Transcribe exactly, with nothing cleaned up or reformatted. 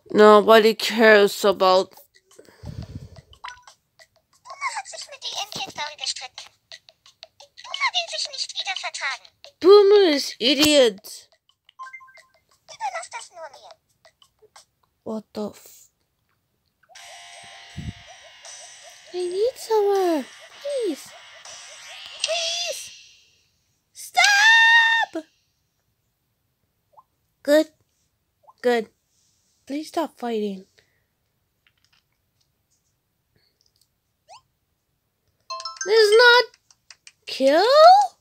Nobody cares about. Oma hat sich mit die Endgegnerin gestritten. Oma will sich nicht wieder vertragen. Boomer is idiot. Überlass das nur mir. What the f... I need somewhere. Please. Please. Stop! Good. Good. Please stop fighting. This is not kill?